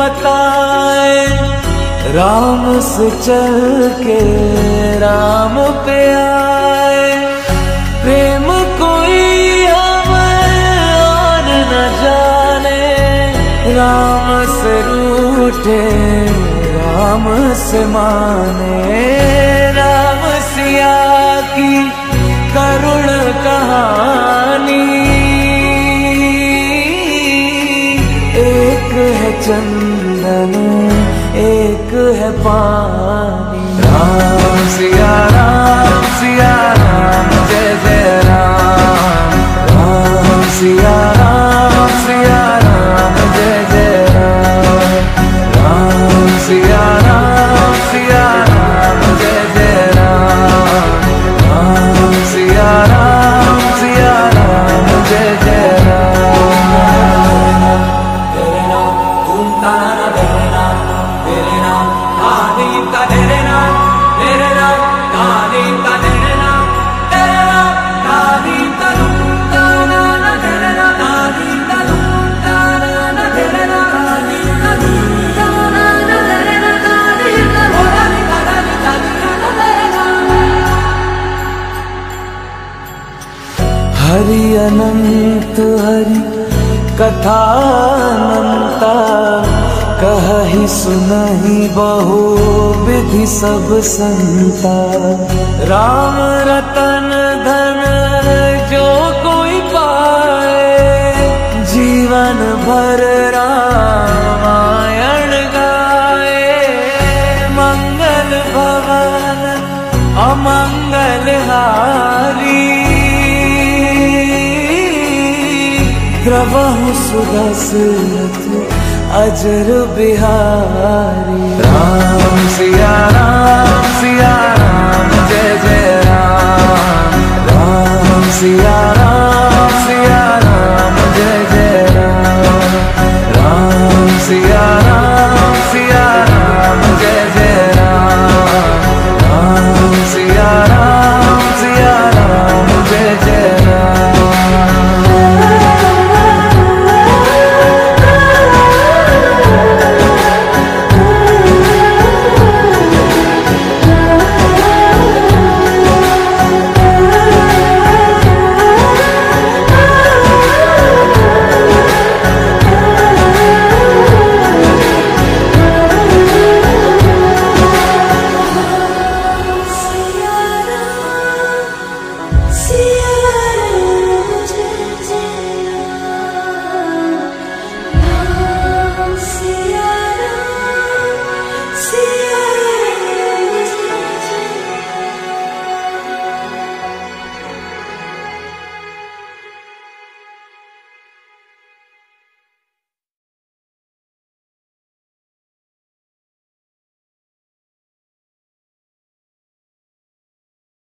बताए, राम से चल के राम पे आए। प्रेम कोई हमें और न जाने, राम से रूठे राम से माने। राम सिया की करुण कहानी, एक है चंदन एक है पानी। राम सिया राम जय जय राम। राम सिया राम जय जय राम। राम सिया राम जय जय राम। राम सिया राम जय जय राम। तेरे नाम तुम तारा तेरे नाम, तेरे नाम आदि का तेरे नाम, तेरे नाम आदि का तेरे नाम, तेरे नाम आदि का तुम तारा ना तेरे नाम, आदि का तुम तारा ना तेरे नाम, आदि का तुम तारा ना तेरे नाम, आदि का आदि का तेरे नाम। हरि अनंत हरि कथा अनंता, कहि सुनहि बहु विधि सब संता। राम रतन धन जो कोई पाए, जीवन भर रामायण गाए। मंगल भवन अमंगल हारी, द्रवहु सुदशरथ अजर बिहारी। राम सिया